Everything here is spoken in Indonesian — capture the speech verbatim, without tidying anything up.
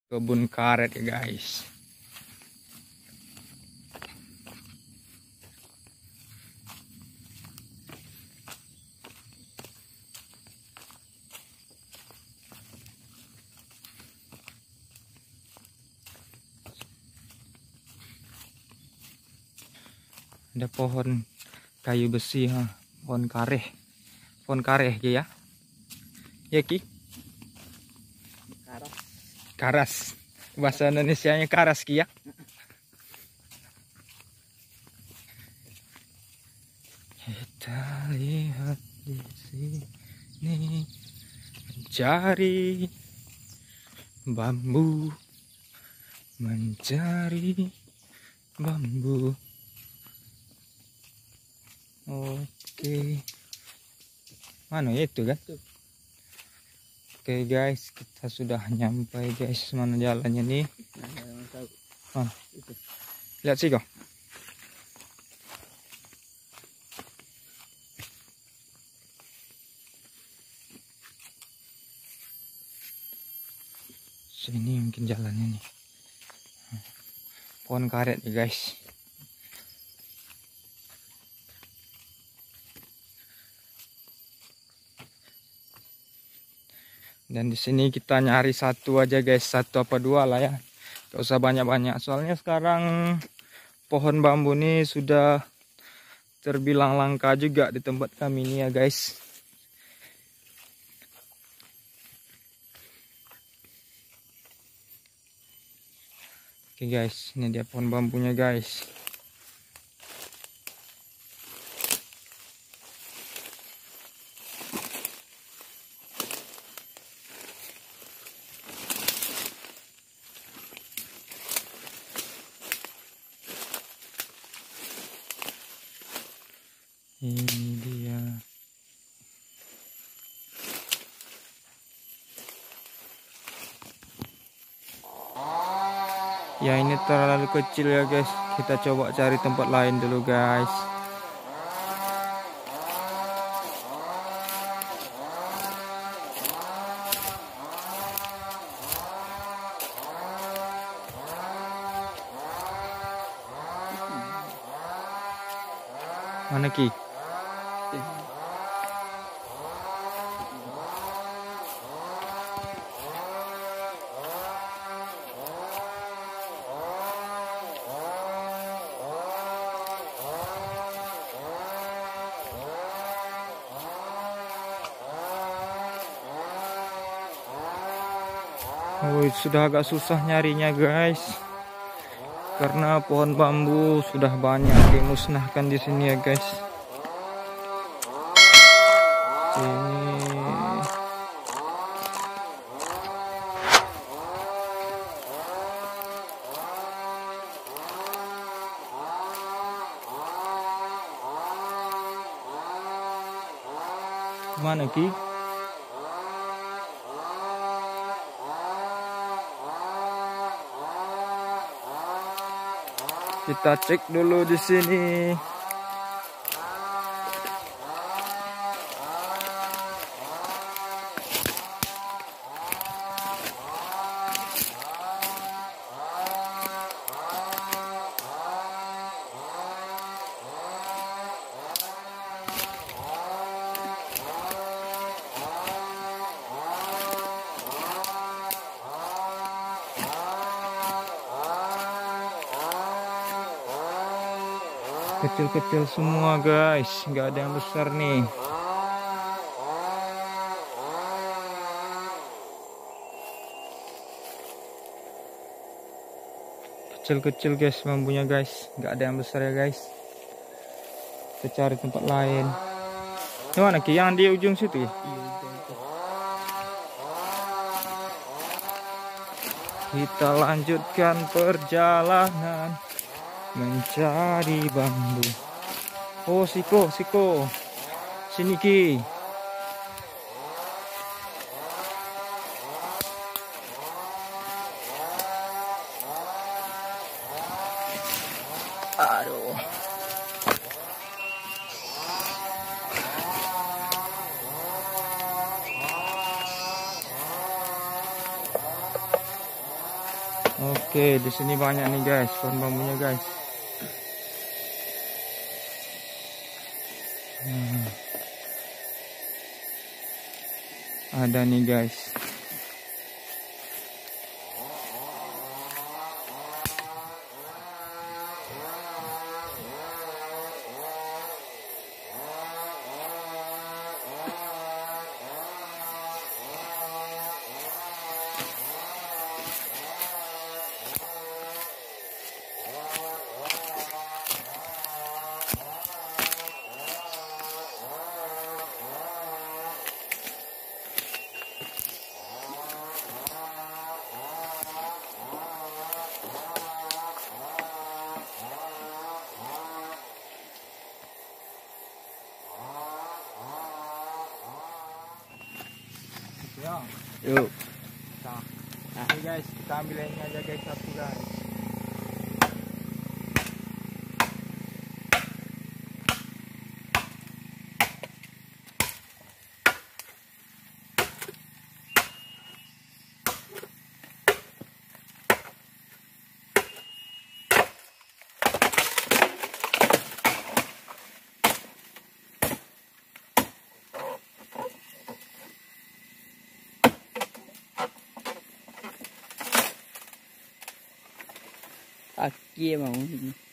Kebun karet ya guys. Ada pohon kayu besi, ha. Pohon kareh, pohon kareh ya, ya Ki? Karas. Karas, bahasa Indonesianya karas Ki ya. Kita lihat di sini mencari bambu, mencari bambu. Oke, mana ya itu kan? Oke guys, kita sudah nyampe guys. Mana jalannya nih? Oh, lihat sih kok. Sini mungkin jalannya nih. Pohon karet ya guys. Dan di sini kita nyari satu aja guys, satu apa dua lah ya. Gak usah banyak-banyak. Soalnya sekarang pohon bambu ini sudah terbilang langka juga di tempat kami ini ya guys. Oke guys, ini dia pohon bambunya guys. Ini dia. Ya ini terlalu kecil ya guys. Kita coba cari tempat lain dulu guys. Mana Ki? Oh, sudah agak susah nyarinya guys. Karena pohon bambu sudah banyak dimusnahkan di sini ya guys. Ini mana Ki? Kita cek dulu di sini. Kecil-kecil semua guys, nggak ada yang besar nih. Kecil-kecil guys bambunya guys, nggak ada yang besar ya guys. Kita cari tempat lain. Di mana Ki? Yang di ujung situ ya? Kita lanjutkan perjalanan mencari bambu. Oh siko, siko. Sini Ki. Aduh. Oke, di sini banyak nih guys, pohon bambunya guys. Hmm. Ada nih guys. Ya. Yuk. Nah, ini guys, kita ambil ini aja guys, satu guys. Aqui, irmão.